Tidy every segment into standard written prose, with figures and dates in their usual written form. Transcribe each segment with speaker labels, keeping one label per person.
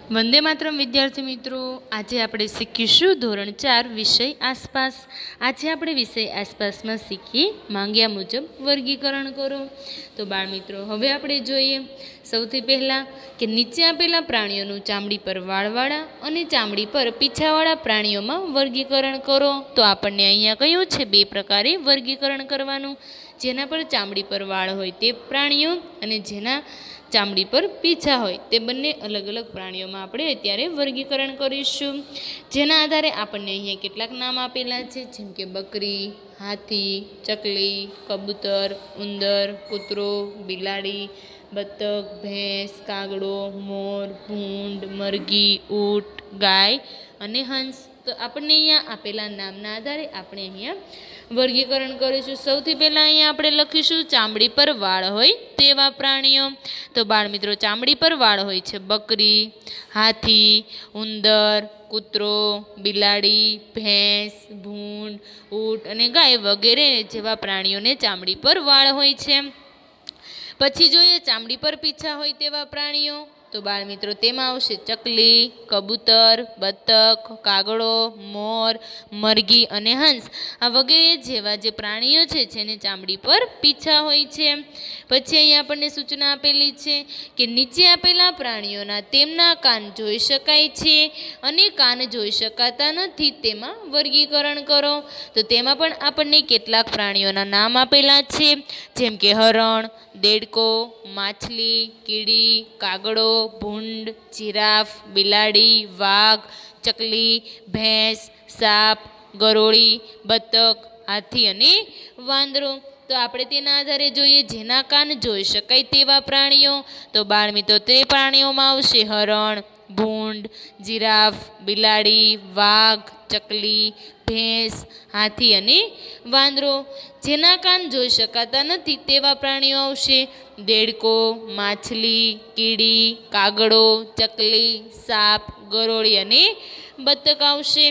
Speaker 1: वंदे मातरम विद्यार्थी मित्रों, आज आप शीखीशु धोरण 4 विषय आसपास। आज आप विषय आसपास में शीखी मांग्या मुजब वर्गीकरण करो। तो बाळ मित्रों, हवे आपणे जोईए सौथी पहला कि नीचे आपेला प्राणीओनुं चामड़ी पर वाळवाळा अने चामड़ी पर पीछावाळा प्राणीओमां वर्गीकरण करो। तो आपणे अहींया कह्युं छे बे प्रकारे वर्गीकरण करवानुं। जेना पर चामड़ी पर वाळ होय ते प्राणीओ अने जेना चामड़ी पर पीछा होय ते बंने अलग अलग प्राणीओ में आपणे अत्यारे वर्गीकरण करीशुं। जेना आधारे आपणे अहींया केटलाक नाम आपेला छे, जेम के बकरी, हाथी, चकली, कबूतर, उंदर, कूतरो, बिलाड़ी, बतक, भैंस, कागड़ो, मोर, भूंड, मरघी, ऊंट, गाय अने हंस। तो आपणे अहींया आपेला नामना आधारे आपणे अहींया वर्गीकरण करीशुं। सौथी पहेला अहींया आपणे लखीशुं चामड़ी पर वाळ होय तेवा प्राणीओ। तो बाळ मित्रों, चामड़ी पर वाळ होय छे बकरी, हाथी, उंदर, कूतरो, बिलाड़ी, भैंस, भूंड, ऊंट अने गाय वगैरे जेवा प्राणीओने चामड़ी पर वाळ होय छे। पछी जोईए चामड़ी पर पीछा होय तेवा प्राणीओ। तो बाळ मित्रों, तेमां आवशे चकली, कबूतर, बतक, कागड़ो, मोर, मरघी अने हंस। आ वगैरे जेवा जे प्राणीओ छे जेने चामड़ी पर पीछा होय छे। पछी अहीं आपणे सूचना आपेली छे कि नीचे आपेला प्राणीओना तेमना कान जोई शकाय छे अने कान जोई शकाता नथी, तेमां वर्गीकरण करो। तो तेमां पण आपणे केटलाक प्राणीओना नाम आपेला छे, जेम के हरण, देडको, माछली, कीड़ी, कागड़ो, भूंड, जीराफ, बिलाड़ी, वाघ, चकली, भैंस, साप, गरोળી, बतक, हाथी अने वांदरो। तो आपणे तेना आधारे जोईए जेना कान जोई शकाय तेवा प्राणीओ। तो बाळ मित्रों, ते प्राणीओमां आवशे हरण, भूंड, जीराफ, बिलाड़ी, वाघ, चकली, भैंस, हाथी अने वांदरो। जेना कान जोई शकाता नथी तेवा प्राणीओ आवशे देडको, माछली, कीड़ी, कागड़ो, चकली, साप, गरोળી अने बतक आवशे।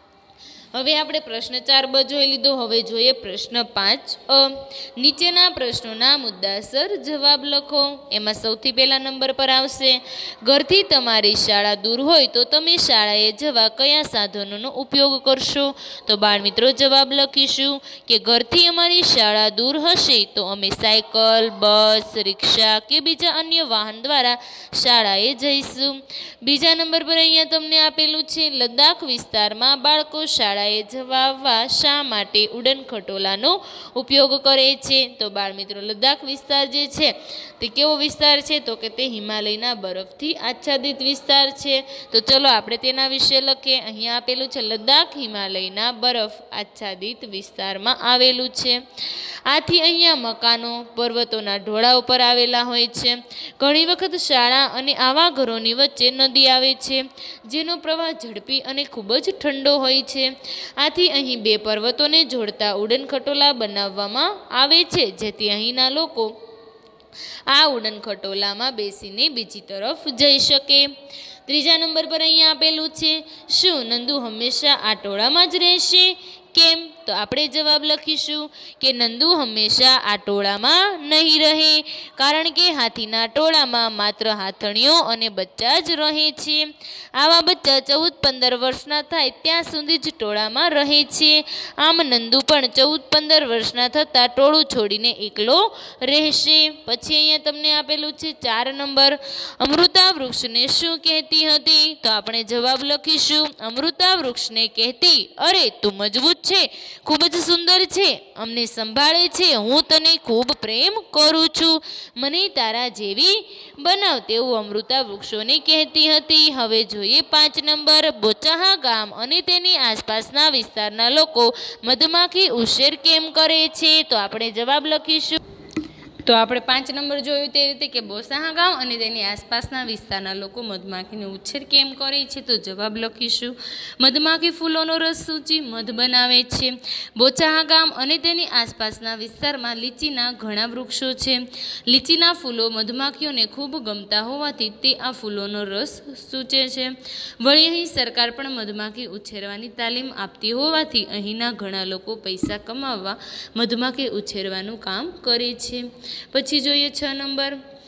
Speaker 1: हवे आपणे प्रश्न 4 ब जोई लीधो। हवे जोईए प्रश्न 5 अ। नीचेना प्रश्नोना मुद्दासर जवाब लखो। एमां सौथी पहेला नंबर पर आवशे घरथी तमारी शाळा दूर होय तो तमे शाळाए जवा कया साधनोनो उपयोग करशो। तो बाळ मित्रों, जवाब लखीशुं कि घरथी अमारी शाळा दूर हशे तो अमे सायकल, बस, रिक्शा के बीजा अन्य वाहन द्वारा शाळाए जईशुं। बीजा नंबर पर अहींया तमने आपेलुं छे लद्दाख विस्तारमां बाळको शाळाए जवा आववा शा माटे उड़न खटोलानो उपयोग करे छे। तो बाळ मित्रों, लद्दाख विस्तार जे छे ते केवो विस्तार छे तो के ते हिमालयना बरफथी आच्छादित विस्तार छे। तो चलो आपणे तेना विषे लखीए। अहींया आपेलुं छे लद्दाख हिमालयना बरफ आच्छादित विस्तारमां आवेलुं छे। आथी अहींया मकानो पर्वतोना ढोळा पर आवेला होय छे। घणी वखत शाळा अने आवा घरोनी वच्चे नदी आवे छे, जेनो प्रवाह झड़पी अने खूब ज ठंडो होय छे। आथी अहीं बे पर्वतोने जोड़ता उड़न खटोला बनाववामां आवे छे, जेथी अहींना लोको आ उड़न खटोलामां बेसीने बीजी तरफ जई शके। त्रीजा नंबर पर अहींया आपेलुं छे शुं नंदू हमेशा आ टोळामां ज रहेशे केम। तो आपणे जवाब लखीशुं कि नंदू हमेशा आ टोळामां नहीं रहे, कारण के हाथीना टोळामां मात्र हाथणीओ अने बच्चा ज रहे छे। आवा बच्चा 14-15 वर्षना थाय त्यां सुधी ज टोळामां रहे छे। आम नंदू पण 14-15 वर्षना थता टोळुं छोडीने एकलो रहेशे। पछी अहींया तमने आपेलुं छे 4 नंबर अमृता वृक्षने शुं कहेती हती। तो आपणे जवाब लखीशुं अमृता वृक्षने कहेती, अरे तू मजबूत छे, खूब ज सुंदर छे, अमने संभाळे छे, हूँ तने खूब प्रेम करूं छुं, मने तारा जेवी बनाव तेवुं अमृता वृक्षोने कहेती हती। हवे जोईए 5 नंबर बोचाहा गाम अने तेनी आसपासना विस्ताરના લોકો મધમાખી ઉછેર કેમ કરે છે। તો આપણે જવાબ લખીશું। तो આપણે 5 नंबर જોયું તે રીતે કે બોસાહા ગામ અને તેની આસપાસના વિસ્તારના લોકો મધમાખીનો ઉછેર કેમ કરે છે। તો જવાબ લખીશું મધમાખી ફૂલોનો રસ સૂચી મધ બનાવે છે। બોચાહા ગામ અને તેની આસપાસના વિસ્તારમાં લીચીના ઘણા વૃક્ષો છે। લીચીના ફૂલો મધમાખીઓને ખૂબ ગમતા હોવાથી તે આ ફૂલોનો રસ સૂચે છે। વળી અહીં સરકાર પણ મધમાખી ઉછેરવાની તાલીમ આપતી હોવાથી અહીંના ઘણા લોકો પૈસા કમાવવા મધમાખી ઉછેરવાનું કામ કરે છે। પછી જોઈએ 6 નંબર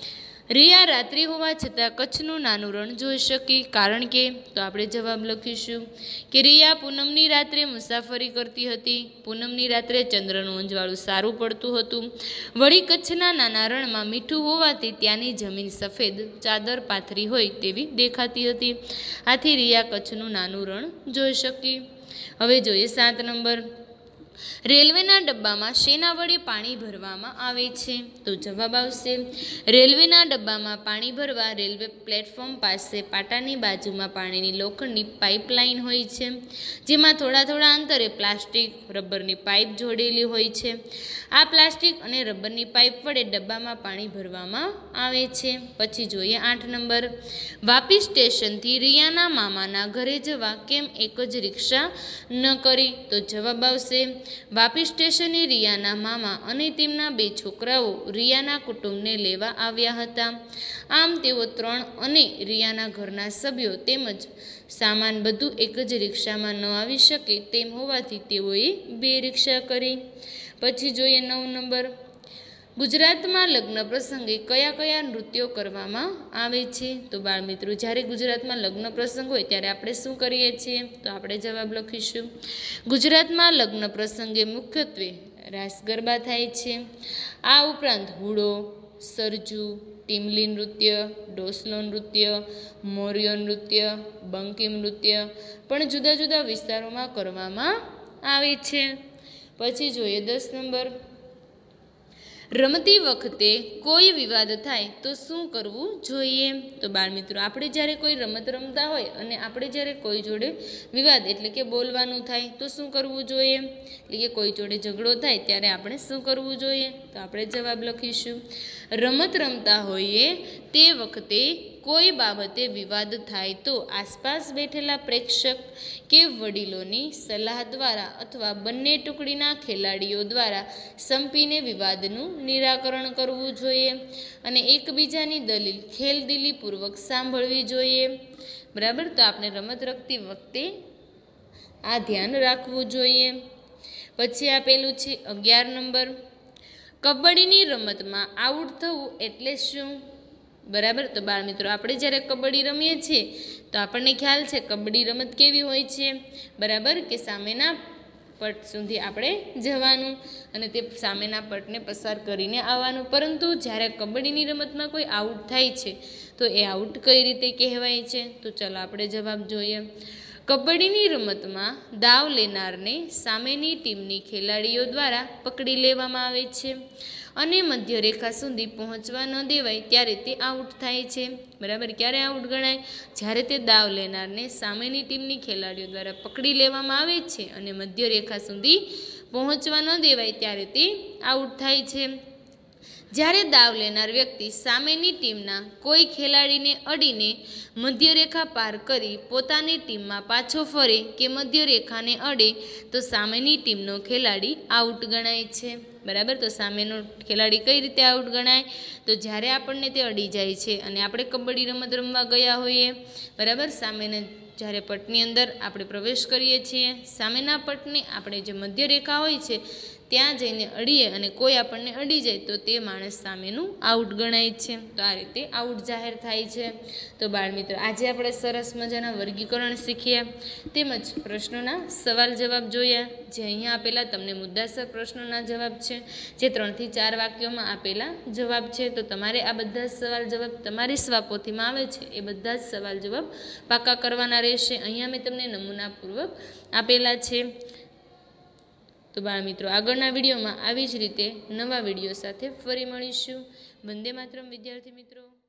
Speaker 1: રિયા રાત્રિ હોવા છતાં કચ્છનું નાનું રણ જોઈ શકી, કારણ કે તો આપણે જવાબ લખીશું કે રિયા પૂનમની રાત્રે મુસાફરી કરતી હતી. પૂનમની રાત્રે ચંદ્રનું અંજવાળું સારું પડતું હતું. વળી કચ્છના નાના રણમાં મીઠું હોવાથી ત્યાંની જમીન સફેદ ચાદર પાથરી હોય તેવી દેખાતી હતી. આથી રિયા કચ્છનું નાનું રણ જોઈ શકી. હવે જોઈએ 7 નંબર. રેલવેના ડબ્બામાં શેના વડે પાણી ભરવામાં આવે છે? તો જવાબ આવશે રેલવેના ડબ્બામાં પાણી ભરવા રેલવે પ્લેટફોર્મ પાસે પાટાની બાજુમાં પાણીની લોખંડની પાઇપલાઇન હોય છે, જેમાં થોડા થોડા અંતરે પ્લાસ્ટિક રબરની પાઇપ જોડેલી હોય છે. આ પ્લાસ્ટિક અને રબરની પાઇપ વડે ડબ્બામાં પાણી ભરવામાં આવે છે. પછી જોઈએ 8 નંબર. વાપી સ્ટેશનથી રિયાના મામાના ઘરે જવા કેમ એક જ રિક્ષા ન કરી? તો જવાબ આવશે વાપી સ્ટેશને રિયાના મામા અને તેમના 2 છોકરાઓ રિયાના કુટુંબને લેવા આવ્યા હતા. આમ તેઓ 3 અને રિયાના ઘરના સભ્યો તેમજ સામાન બધું એક જ રિક્ષામાં ન આવી શકે તેમ હોવાથી તેઓએ 2 રિક્ષા કરી. પછી જોઈએ 9 નંબર. ગુજરાતમાં લગ્ન પ્રસંગે કયા કયા નૃત્યો કરવામાં આવે છે? તો બાળ મિત્રો, જ્યારે ગુજરાતમાં લગ્ન પ્રસંગ હોય ત્યારે આપણે શું કરીએ છીએ? તો આપણે જવાબ લખીશું ગુજરાતમાં લગ્ન પ્રસંગે મુખ્યત્વે રાસ ગરબા થાય છે. આ ઉપરાંત હુડો, સરજુ, ટીમલી નૃત્ય, ડોસલો નૃત્ય, મોરિયો નૃત્ય, બંકિમ નૃત્ય પણ જુદા જુદા વિસ્તારોમાં કરવામાં આવે છે. પછી જોઈએ 10 નંબર. રમતી વખતે કોઈ વિવાદ થાય તો શું કરવું જોઈએ? તો બાળ મિત્રો, આપણે જ્યારે કોઈ રમત રમતા હોય અને આપણે જ્યારે કોઈ જોડે વિવાદ એટલે કે બોલવાનું થાય તો શું કરવું જોઈએ? એટલે કે કોઈ જોડે ઝઘડો થાય ત્યારે આપણે શું કરવું જોઈએ? તો આપણે જવાબ લખીશું રમત રમતા હોઈએ તે વખતે કોઈ બાબતે વિવાદ થાય તો આસપાસ બેઠેલા પ્રેક્ષક કે વડીલોની સલાહ દ્વારા અથવા બંને ટુકડીના ખેલાડીઓ દ્વારા સંપીને વિવાદનું નિરાકરણ કરવું જોઈએ અને એકબીજાની દલીલ ખેલદિલીપૂર્વક સાંભળવી જોઈએ. બરાબર, તો આપણે રમત રમતી વખતે આ ધ્યાન રાખવું જોઈએ. પછી આપેલું છે 11 નંબર. કબડ્ડીની રમતમાં આઉટ થવું એટલે શું? બરાબર, તો બાળ મિત્રો, આપણે જ્યારે કબડ્ડી રમીએ છીએ તો આપણને ખ્યાલ છે કબડ્ડી રમત કેવી હોય છે? બરાબર, કે સામેના પટ સુધી આપણે જવાનું અને તે સામેના પટને પસાર કરીને આવવાનું. પરંતુ જ્યારે કબડ્ડીની રમતમાં કોઈ આઉટ થાય છે તો એ આઉટ કઈ રીતે કહેવાય છે? તો ચાલો આપણે જવાબ જોઈએ. કબડ્ડીની રમતમાં દાવ લેનારને સામેની ટીમની ખેલાડીઓ દ્વારા પકડી લેવામાં આવે છે અને મધ્યરેખા સુધી પહોંચવા ન દેવાય ત્યારે તે આઉટ થાય છે. બરાબર, ક્યારે આઉટ ગણાય? જ્યારે તે દાવ લેનારને સામેની ટીમની ખેલાડીઓ દ્વારા પકડી લેવામાં આવે છે અને મધ્યરેખા સુધી પહોંચવા ન દેવાય ત્યારે તે આઉટ થાય છે. જ્યારે દાવ લેનાર વ્યક્તિ સામેની ટીમના કોઈ ખેલાડીને અડીને મધ્યરેખા પાર કરી પોતાની ટીમમાં પાછો ફરે કે મધ્યરેખાને અડે તો સામેની ટીમનો ખેલાડી આઉટ ગણાય છે. બરાબર, તો સામેનો ખેલાડી કઈ રીતે આઉટ ગણાય? તો જ્યારે આપણને તે અડી જાય છે અને આપણે કબડ્ડી રમત રમવા ગયા હોઈએ, બરાબર, સામેના જ્યારે પટની અંદર આપણે પ્રવેશ કરીએ છીએ, સામેના પટને આપણે જે મધ્યરેખા હોય છે ત્યાં જઈને અડીએ અને કોઈ આપણને અડી જાય તો તે માણસ સામેનું આઉટ ગણાય છે. તો આ રીતે આઉટ જાહેર થાય છે. તો બાળ મિત્રો, આજે આપણે સરસ મજાના વર્ગીકરણ શીખ્યા તેમજ પ્રશ્નોના સવાલ જવાબ જોયા. જે અહીંયા આપેલા તમને મુદ્દાસર પ્રશ્નોના જવાબ છે, જે 3 થી 4 વાક્યોમાં આપેલા જવાબ છે. તો તમારે આ બધા જ સવાલ જવાબ તમારી સ્વાપોથીમાં આવે છે એ બધા જ સવાલ જવાબ પાકા કરવાના રહેશે. અહીંયા મેં તમને નમૂનાપૂર્વક આપેલા છે. તો બાળ મિત્રો, આગળના વિડીયોમાં આવી જ રીતે નવા વિડીયો સાથે ફરી મળીશું. વંદે માતરમ વિદ્યાર્થી મિત્રો.